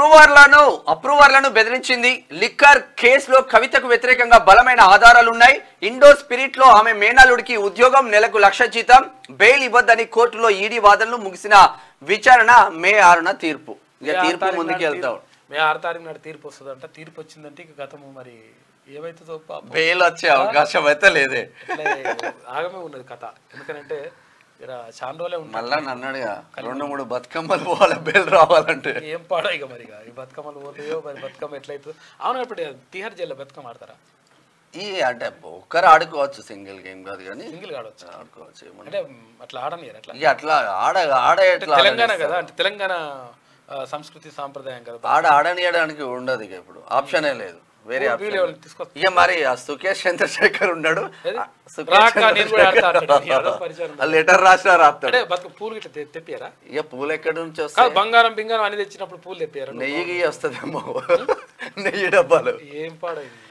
అప్రూవర్లను బెదిరించింది. లిక్కర్ కేసులో కవితకు వ్యతిరేకంగా బలమైన ఆధారాలున్నాయి. ఇండోర్ స్పిరిట్ లో ఆమె మేనల్లుడికి ఉద్యోగం, నెలకు 1,00,000 జీతం, బెయిల్ ఇవ్వద్దని కోర్టులో ఈడీ వాదనలు ముగిసిన విచారణ మే 6న తీర్పు. ఇక తీర్పు ముందుకు వెళ్తాం. మే 6 తారీఖు నాడు తీర్పు వస్తుందంట. తీర్పు వచ్చిందంటే ఇక గతము మరి ఏమైతుందో బెయిల్ వచ్చే అవకాశం అయితే లేదే, ఆగమే ఉన్నది కథ. ఎందుకంటే చాలా రోజులే ఉంటుంది. మళ్ళా అన్నాడుగా 2-3 బతుకమ్మలు పోవాలి బెయిల్ రావాలంటే. ఏం పాడో ఇక మరి ఈ బతుకమ్మలు పోతాయో మరి బతుకమ్మ ఎట్లయితుందో. అవును, ఇప్పుడు తిహార్ జైల్లో బతుకమ్మ ఆడతారా? అంటే ఒక్కరు ఆడుకోవచ్చు, సింగిల్ గేమ్ కాదు కానీ సింగిల్ ఆడవచ్చు. ఆడుకోవచ్చు అంటే అట్లా ఆడనియరు. అట్లా ఆడే తెలంగాణ కదా, అంటే తెలంగాణ సంస్కృతి సాంప్రదాయం కదా, ఆడనియడానికి ఉండదు. ఇక ఇప్పుడు ఆప్షనే లేదు, వేరే తీసుకొస్తా. ఇక మరి ఆ సుకేష్ చంద్రశేఖర్ ఉన్నాడు, లెటర్ రాసినా రాస్తాడు. పూలు ఇట్లా తెప్పారా? ఇక పూలు ఎక్కడి నుంచి వస్తాయి? బంగారం పింగారం అని తెచ్చినప్పుడు పూలు తెప్పారు. నెయ్యి వస్తుందేమో, నెయ్యి డబ్బాలు. ఏం పాడైంది.